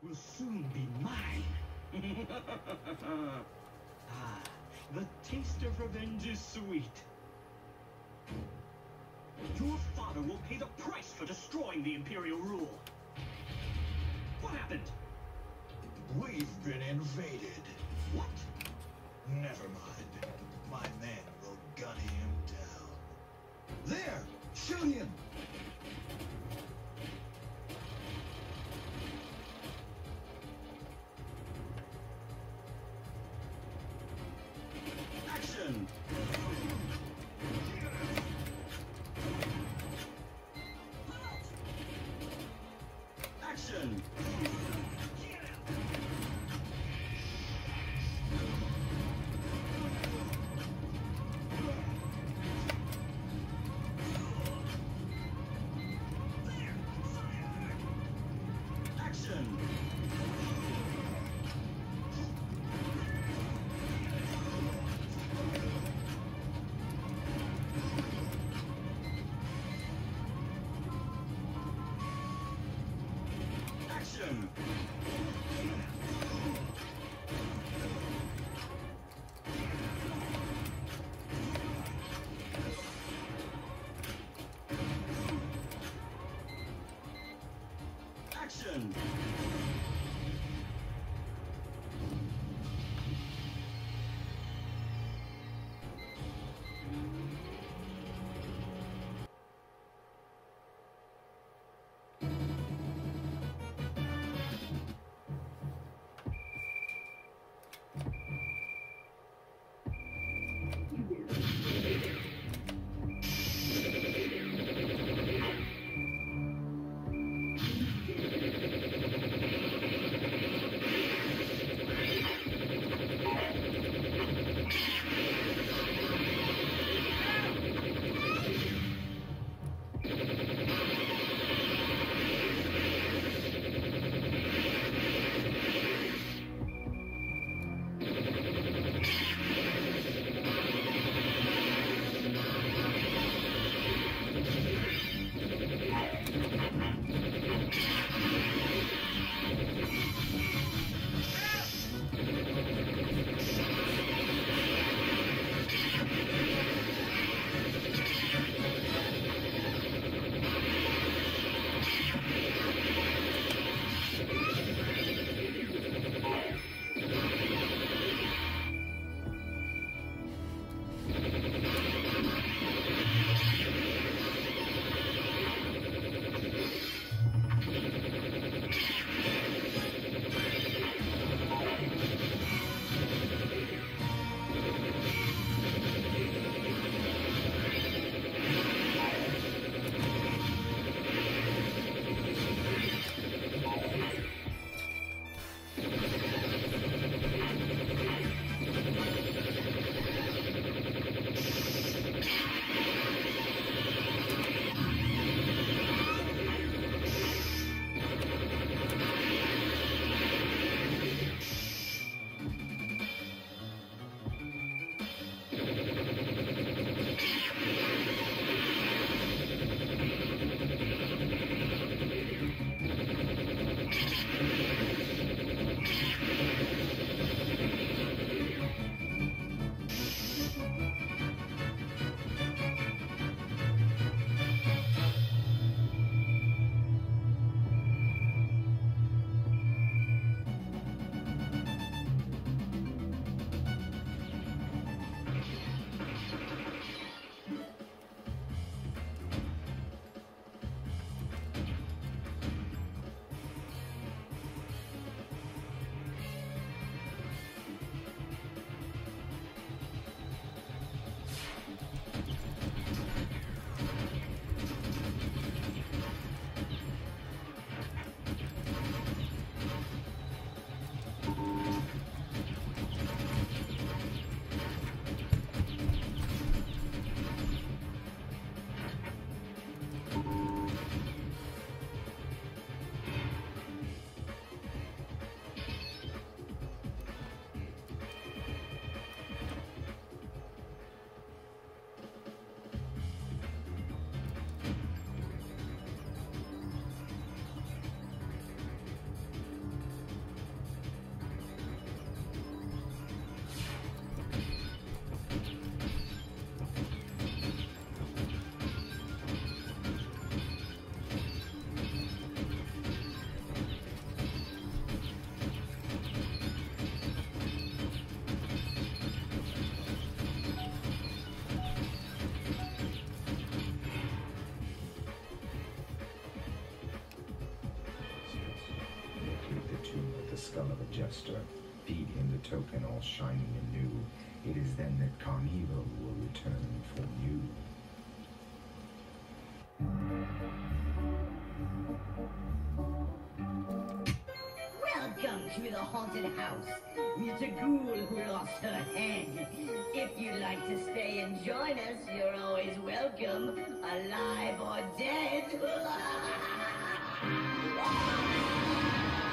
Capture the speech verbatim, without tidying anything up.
will soon be mine. Ah, the taste of revenge is sweet. Your father will pay the price for destroying the Imperial rule. What happened? We've been invaded. What? Never mind. My men will gun him down. There! Shoot him! Action! Action! Action! Action! Action! master. Feed him the token all shining and new. It is then that Carnival will return for you. Welcome to the haunted house. Meet a ghoul who lost her head. If you'd like to stay and join us, you're always welcome, alive or dead.